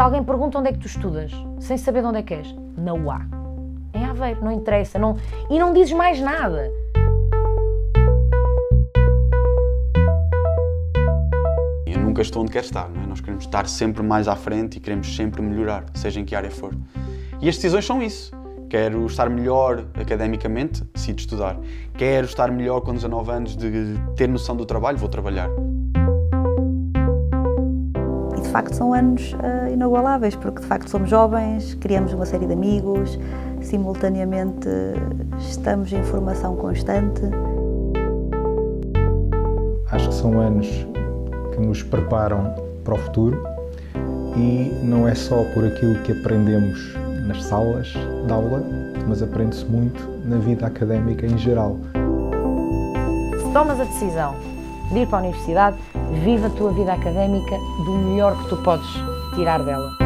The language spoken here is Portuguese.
alguém pergunta onde é que tu estudas, sem saber de onde é que és, na UA. Em Aveiro, não interessa, e não dizes mais nada. Eu nunca estou onde quero estar, não é? Nós queremos estar sempre mais à frente e queremos sempre melhorar, seja em que área for. E as decisões são isso. Quero estar melhor academicamente, decido estudar. Quero estar melhor com 19 anos, de ter noção do trabalho, vou trabalhar. E de facto são anos inagualáveis, porque de facto somos jovens, criamos uma série de amigos, simultaneamente estamos em formação constante. Acho que são anos que nos preparam para o futuro e não é só por aquilo que aprendemos nas salas de aula, mas aprende-se muito na vida académica em geral. Se tomas a decisão de ir para a universidade, vive a tua vida académica do melhor que tu podes tirar dela.